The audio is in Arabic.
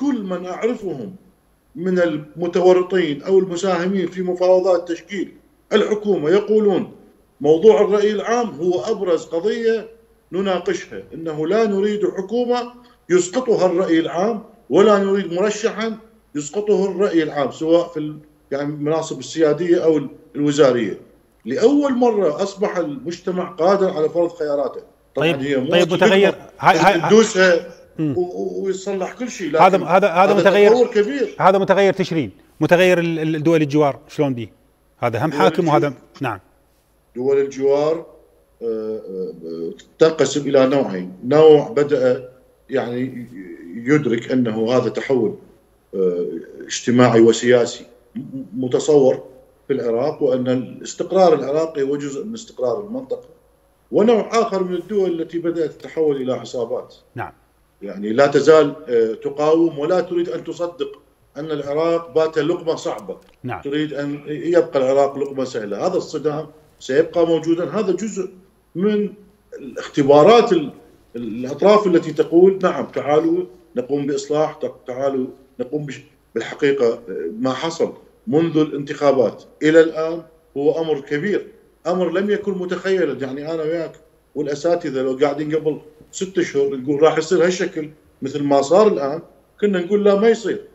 كل من أعرفهم من المتورطين أو المساهمين في مفاوضات تشكيل الحكومة يقولون موضوع الرأي العام هو أبرز قضية نناقشها، إنه لا نريد حكومة يسقطها الرأي العام، ولا نريد مرشحا يسقطه الرأي العام سواء في يعني المناصب السيادية أو الوزارية. لأول مرة أصبح المجتمع قادر على فرض خياراته. طبعا هي مو متغير تدوسها ويصلح كل شيء، لكن هذا متغير تطور كبير. هذا متغير تشرين، متغير الدول الجوار شلون دي؟ هذا هم حاكم وهذا نعم. دول الجوار تنقسم إلى نوعين، نوع بدأ يعني يدرك أنه هذا تحول اجتماعي وسياسي متصور في العراق، وأن الاستقرار العراقي هو جزء من استقرار المنطقة، ونوع آخر من الدول التي بدأت تتحول إلى عصابات. نعم. يعني لا تزال تقاوم ولا تريد أن تصدق أن العراق بات لقمة صعبة. نعم. تريد أن يبقى العراق لقمة سهلة. هذا الصدام سيبقى موجودا، هذا جزء من الاختبارات الأطراف التي تقول نعم تعالوا نقوم بإصلاح، تعالوا نقوم بالحقيقة. ما حصل منذ الانتخابات إلى الآن هو أمر كبير، أمر لم يكن متخيلا. يعني أنا وياك والأساتذة لو قاعدين قبل 6 أشهر نقول راح يصير هالشكل مثل ما صار الآن، كنا نقول لا ما يصير.